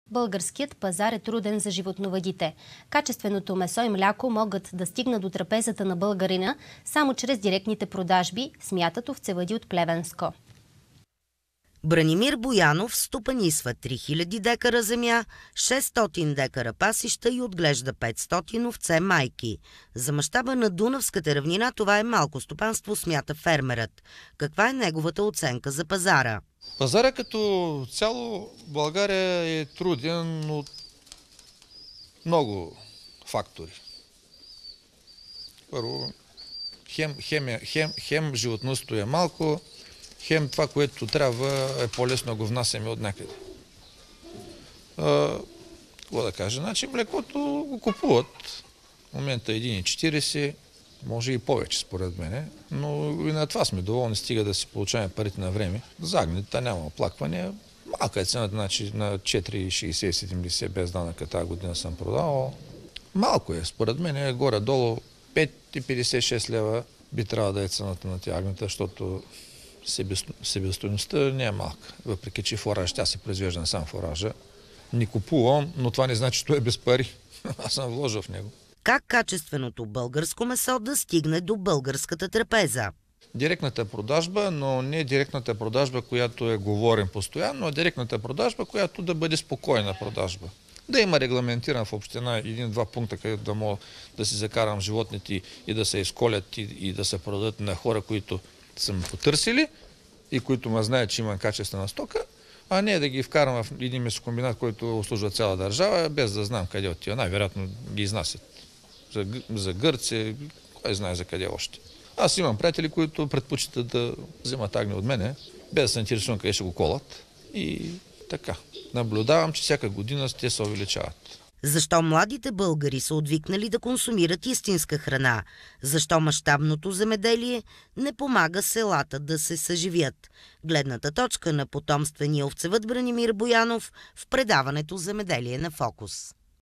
Българският пазар е труден за животновъдите. Качественото месо и мляко могат да стигнат до трапезата на българина само чрез директните продажби, смятат овцевъди от Плевенско. Бранимир Боянов стопанисва 3000 декара земя, 600 декара пасища и отглежда 500 овце майки. За мащаба на Дунавската равнина това е малко стопанство, смята фермерът. Каква е неговата оценка за пазара? Пазара като цяло България е труден от много фактори. Първо, хем животновъдството е малко, хем това, което трябва, е по-лесно да го внасяме от някъде. Какво да кажа? Значи млекото го купуват. В момента 1,40, може и повече според мене, но и на това сме доволни, стига да си получаваме парите на време. Загнета няма оплакване. Малка е цената, значи на 4,60-70 без данъка тази година съм продавал. Малко е, според мен е горе-долу 5,56 лева би трябвало да е цената на тия агнета, защото себестойността не е малка. Въпреки че фураж, тя се произвежда сам фуража. Не купувам, но това не значи, че той е без пари. Аз съм вложил в него. Как качественото българско месо да стигне до българската трапеза? Директната продажба, но не директната продажба, която е говорен постоянно, а директната продажба, която да бъде спокойна продажба. Да има регламентиран в община един-два пункта, където да мога да си закарам животните и да се изколят и да се продадат на хора, които са ме потърсили и които ме знаят, че имам качествена стока, а не да ги вкарам в един месокомбинат, който обслужва цяла държава, без да знам къде отива. Най-вероятно ги изнасят за Гърция, кой знае за къде още. Аз имам приятели, които предпочитат да вземат агне от мене, без да се интересувам къде ще го колат. И така. Наблюдавам, че всяка година те се увеличават. Защо младите българи са отвикнали да консумират истинска храна? Защо мащабното земеделие не помага селата да се съживят? Гледната точка на потомствения овцевъд Бранимир Боянов в предаването "Земеделие на фокус".